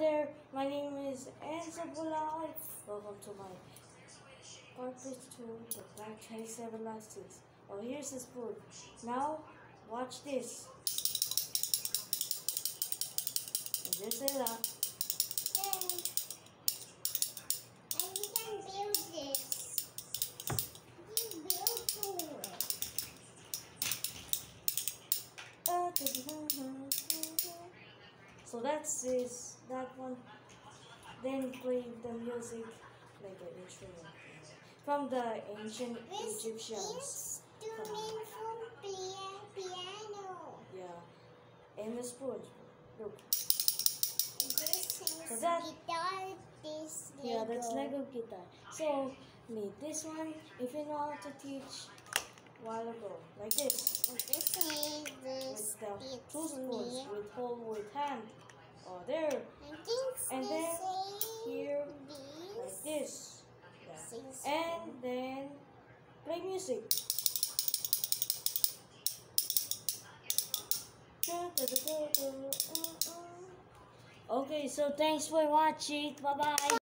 there, my name is Enzo. Welcome to my carpet tool, the Black Chinese Everlastics. Oh, here's the spoon. Now, watch this. This is a And we can build this. We can build to it. So that's that one. Then play the music like an instrument from the ancient Egyptians. Instrument from piano. Yeah, and the spoon. Look. This is So that, guitar. This Lego. yeah, that's Lego guitar. So made this one. If you know how to teach, a while ago, like this. This is With the the two spoons with hole with hand. Oh, there. And then here, like this. Yeah. And then play music. Okay, so thanks for watching. Bye bye.